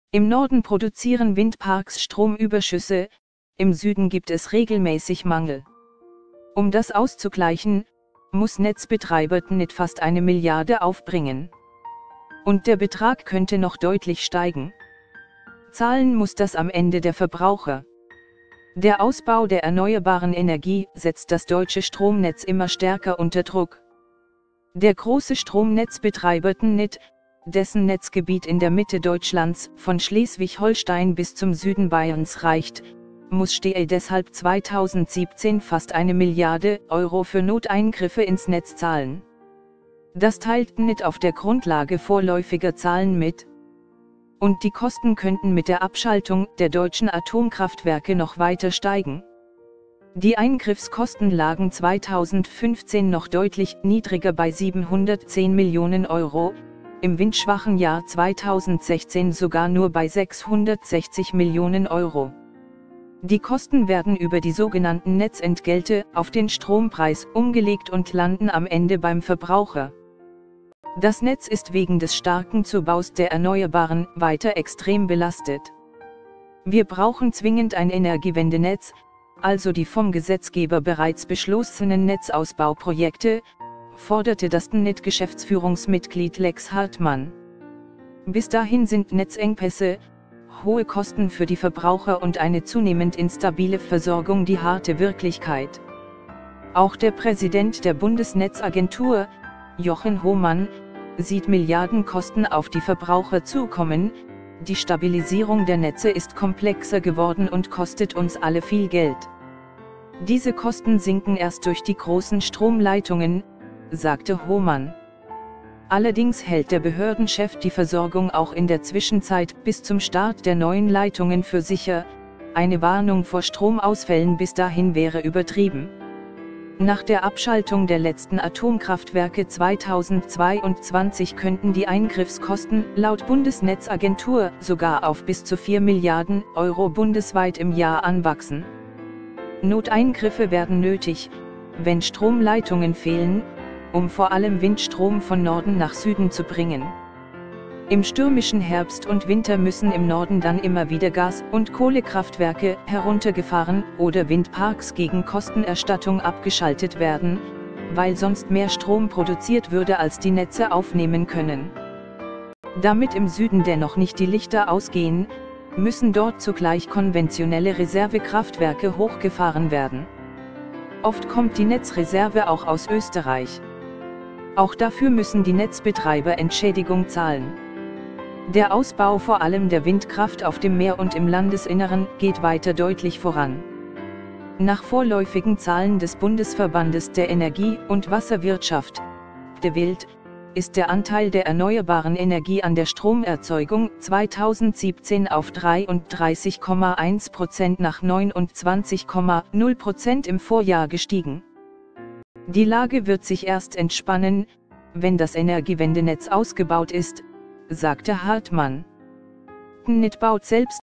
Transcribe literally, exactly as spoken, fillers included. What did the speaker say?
Im Norden produzieren Windparks Stromüberschüsse, im Süden gibt es regelmäßig Mangel. Um das auszugleichen, muss Netzbetreiber T N I T fast eine Milliarde aufbringen. Und der Betrag könnte noch deutlich steigen. Zahlen muss das am Ende der Verbraucher. Der Ausbau der erneuerbaren Energie setzt das deutsche Stromnetz immer stärker unter Druck. Der große Stromnetzbetreiber T N I T, dessen Netzgebiet in der Mitte Deutschlands, von Schleswig-Holstein bis zum Süden Bayerns reicht, muss stehe deshalb zweitausendsiebzehn fast eine Milliarde Euro für Noteingriffe ins Netz zahlen. Das teilt T N I T auf der Grundlage vorläufiger Zahlen mit. Und die Kosten könnten mit der Abschaltung der deutschen Atomkraftwerke noch weiter steigen. Die Eingriffskosten lagen zweitausendfünfzehn noch deutlich niedriger bei siebenhundertzehn Millionen Euro, im windschwachen Jahr zweitausendsechzehn sogar nur bei sechshundertsechzig Millionen Euro. Die Kosten werden über die sogenannten Netzentgelte auf den Strompreis umgelegt und landen am Ende beim Verbraucher. Das Netz ist wegen des starken Zubaus der Erneuerbaren weiter extrem belastet. Wir brauchen zwingend ein Energiewendenetz, also die vom Gesetzgeber bereits beschlossenen Netzausbauprojekte, forderte das T N I T-Geschäftsführungsmitglied Lex Hartmann. Bis dahin sind Netzengpässe, hohe Kosten für die Verbraucher und eine zunehmend instabile Versorgung die harte Wirklichkeit. Auch der Präsident der Bundesnetzagentur, Jochen Hohmann, sieht Milliardenkosten auf die Verbraucher zukommen. Die Stabilisierung der Netze ist komplexer geworden und kostet uns alle viel Geld. Diese Kosten sinken erst durch die großen Stromleitungen, sagte Hohmann. Allerdings hält der Behördenchef die Versorgung auch in der Zwischenzeit bis zum Start der neuen Leitungen für sicher. Eine Warnung vor Stromausfällen bis dahin wäre übertrieben. Nach der Abschaltung der letzten Atomkraftwerke zweitausendzweiundzwanzig könnten die Eingriffskosten laut Bundesnetzagentur sogar auf bis zu vier Milliarden Euro bundesweit im Jahr anwachsen. Noteingriffe werden nötig, wenn Stromleitungen fehlen, um vor allem Windstrom von Norden nach Süden zu bringen. Im stürmischen Herbst und Winter müssen im Norden dann immer wieder Gas- und Kohlekraftwerke heruntergefahren oder Windparks gegen Kostenerstattung abgeschaltet werden, weil sonst mehr Strom produziert würde, als die Netze aufnehmen können. Damit im Süden dennoch nicht die Lichter ausgehen, müssen dort zugleich konventionelle Reservekraftwerke hochgefahren werden. Oft kommt die Netzreserve auch aus Österreich. Auch dafür müssen die Netzbetreiber Entschädigung zahlen. Der Ausbau vor allem der Windkraft auf dem Meer und im Landesinneren geht weiter deutlich voran. Nach vorläufigen Zahlen des Bundesverbandes der Energie- und Wasserwirtschaft, D E W I L T, ist der Anteil der erneuerbaren Energie an der Stromerzeugung zweitausendsiebzehn auf dreiunddreißig Komma eins Prozent nach neunundzwanzig Komma null Prozent im Vorjahr gestiegen. Die Lage wird sich erst entspannen, wenn das Energiewendenetz ausgebaut ist, sagte Hartmann. T N I T baut selbst